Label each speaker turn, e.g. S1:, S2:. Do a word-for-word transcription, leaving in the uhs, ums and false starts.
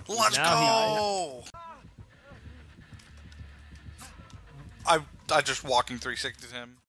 S1: Let's
S2: Now
S1: go! I I just walking three sixty him.